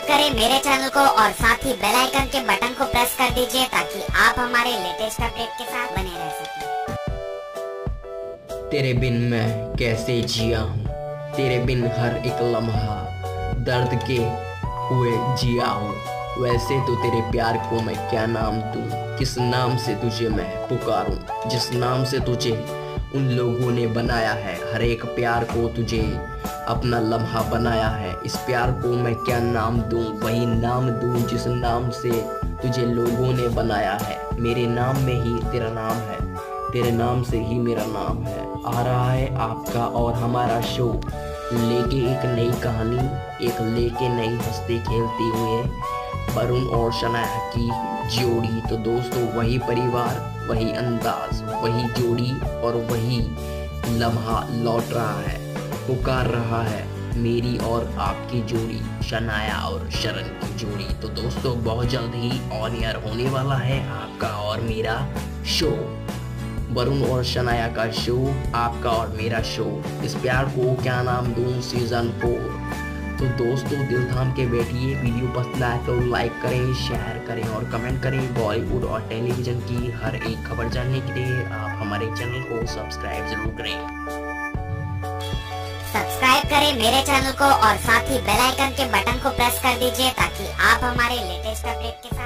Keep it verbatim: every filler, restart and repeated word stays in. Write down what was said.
करें मेरे चैनल को और साथ ही बेल आइकन के बटन को प्रेस कर दीजिए ताकि आप हमारे लेटेस्ट अपडेट के साथ बने रह सकें। तेरे बिन मैं कैसे जिया हूँ, तेरे बिन हर एक लम्हा दर्द के हुए जिया हूँ। वैसे तो तेरे प्यार को मैं क्या नाम दूँ, किस नाम से तुझे मैं पुकारूं, जिस नाम से तुझे उन लोगों ने बनाया है। हर एक प्यार को तुझे अपना लम्हा बनाया है। इस प्यार को मैं क्या नाम दूं, वही नाम दूं जिस नाम से तुझे लोगों ने बनाया है। मेरे नाम में ही तेरा नाम है, तेरे नाम से ही मेरा नाम है। आ रहा है आपका और हमारा शो, लेके एक नई कहानी, एक लेके नई हंसते खेलते हुए वरुण और शनाया की जोड़ी। तो दोस्तों वही परिवार, वही अंदाज, वही जोड़ी और वही लम्हा लौट रहा है, पुकार रहा है मेरी और आपकी जोड़ी, शनाया और शरण की जोड़ी। तो दोस्तों बहुत जल्द ही ऑन एयर होने वाला है आपका और मेरा शो, वरुण और शनाया का शो, आपका और मेरा शो। इस प्यार को क्या नाम दूं सीजन फोर। तो दोस्तों दिल थाम के बैठिए, वीडियो पसंद आए तो लाइक करें, शेयर करें और कमेंट करें। बॉलीवुड और टेलीविजन की हर एक खबर जानने के लिए आप हमारे चैनल को सब्सक्राइब जरूर करें। सब्सक्राइब करें मेरे चैनल को और साथ ही बेल आइकन के बटन को प्रेस कर दीजिए ताकि आप हमारे लेटेस्ट अपडेट के